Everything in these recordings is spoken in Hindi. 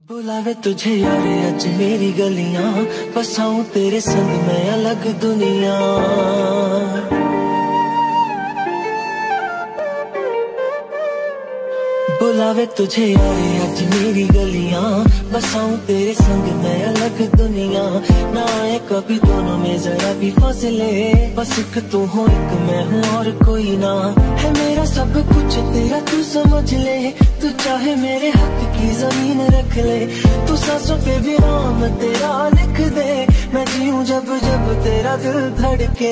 बुलावे तुझे यारे अज मेरी गलियां, बसाऊं तेरे संग मैं अलग दुनिया। बुलावे तुझे यारे अज मेरी गलियां, बसाऊं तेरे संग मैं अलग दुनिया। ना आए कभी दोनों में जरा भी फासले, बस एक तू हो एक मैं हूँ और कोई ना। है मेरा सब कुछ तेरा तू समझ ले, तू चाहे मेरे हक की जमीन रख ले। तू सांसों पे भी नाम तेरा लिख दे, मैं जीऊं जब जब तेरा दिल धड़के।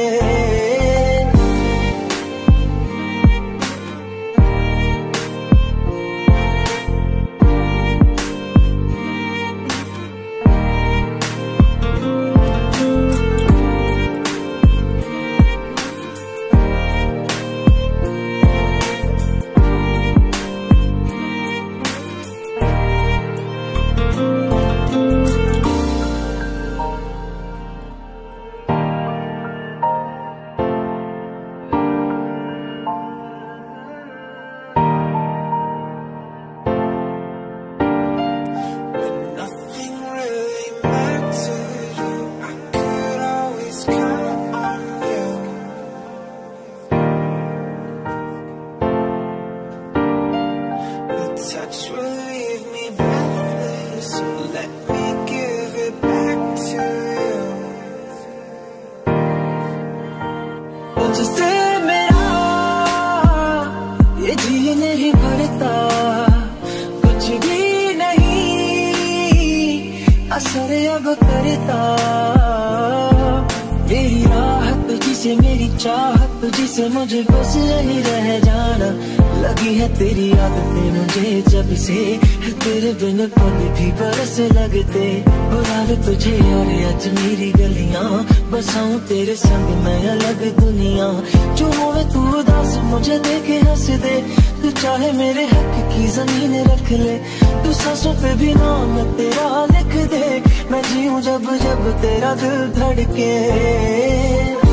Touch will leave me breathless, so let me give it back to you. तुझसे मेरा ये जी नहीं भरता, कुछ भी नहीं असर अब करता। मेरी राहत तुझसे मेरी चाहत तुझसे मुझे बस नहीं रह जाना। लगी है तेरी आदतें मुझे जब से, तेरे बिन पल भी बरस लगते। बुलावे तुझे यार आज मेरी गलियां, बसाऊं तेरे संग मैं अलग दुनिया। जो होवे तू उदास मुझे देखे हंस दे, तू चाहे मेरे हक की जमीन रख ले। तू सांसों पे भी नाम तेरा लिख दे, मैं जीऊं जब जब तेरा दिल धड़के।